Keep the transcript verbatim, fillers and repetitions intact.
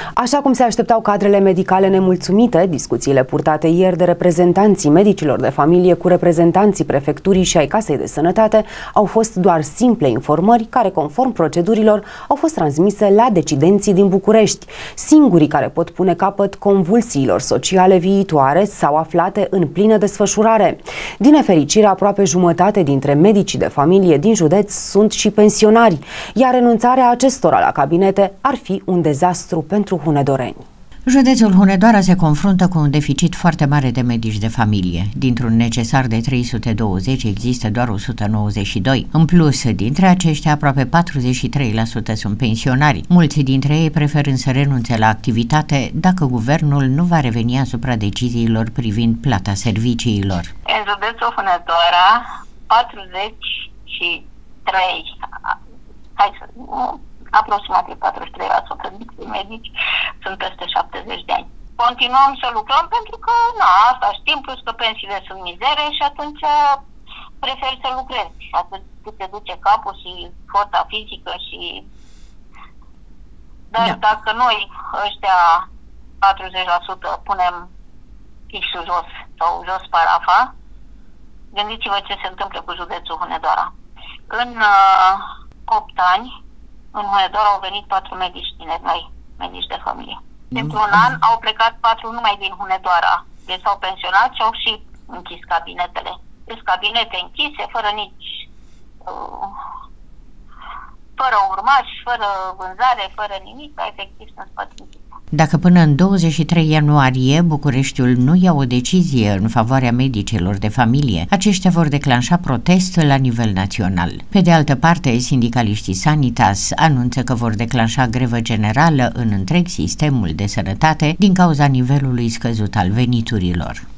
Așa cum se așteptau cadrele medicale nemulțumite, discuțiile purtate ieri de reprezentanții medicilor de familie cu reprezentanții prefecturii și ai Casei de Sănătate au fost doar simple informări care, conform procedurilor, au fost transmise la decidenții din București, singurii care pot pune capăt convulsiilor sociale viitoare sau aflate în plină desfășurare. Din nefericire, aproape jumătate dintre medicii de familie din județ sunt și pensionari, iar renunțarea acestora la cabinete ar fi un dezastru pentru hunedoreni. Județul Hunedoara se confruntă cu un deficit foarte mare de medici de familie. Dintr-un necesar de trei sute douăzeci există doar o sută nouăzeci și doi. În plus, dintre aceștia, aproape patruzeci și trei la sută sunt pensionari. Mulți dintre ei preferând să renunțe la activitate dacă guvernul nu va reveni asupra deciziilor privind plata serviciilor. În județul Hunedoara, patruzeci și trei, hai să... aproximativ patruzeci și trei la sută dintre medici sunt peste șaptezeci de ani. Continuăm să lucrăm pentru că, na, asta știm, plus că pensiile sunt mizere și atunci preferi să lucrezi. Atât cât te duce capul și forța fizică și... Dar da. Dacă noi, ăștia patruzeci la sută, punem fixul jos sau jos parafa, gândiți-vă ce se întâmplă cu județul Hunedoara. În uh, opt ani, în Hunedoara au venit patru medici tineri noi, medici de familie. Într-un an au plecat patru numai din Hunedoara. Deci s-au pensionat și au și închis cabinetele. Deci cabinete închise, fără nici... Uh, fără urmași, fără vânzare, fără nimic, dar efectiv sunt spate închise. Dacă până în douăzeci și trei ianuarie Bucureștiul nu ia o decizie în favoarea medicilor de familie, aceștia vor declanșa protest la nivel național. Pe de altă parte, sindicaliștii Sanitas anunță că vor declanșa grevă generală în întreg sistemul de sănătate din cauza nivelului scăzut al veniturilor.